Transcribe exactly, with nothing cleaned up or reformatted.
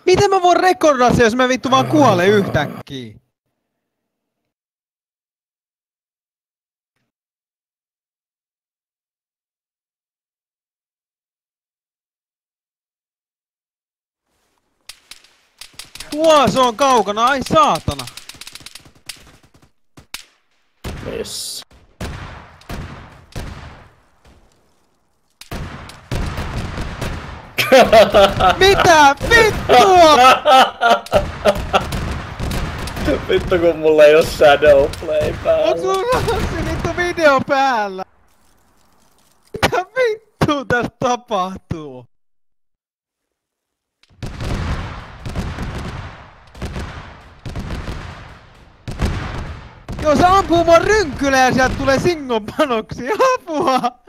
Miten mä voin rekordaa se, jos mä vittu vaan kuolen yhtäkkiä? Tuo, se on kaukana, ai saatana. Yes. Mitä vittua? Vittu kun mulla ei oo Shadowplay päällä. Onks sulla se vittu video päällä? Mitä vittua tässä tapahtuu? Joo, se ampuu mua rynkylä ja sieltä tulee singon panoksia. Apua!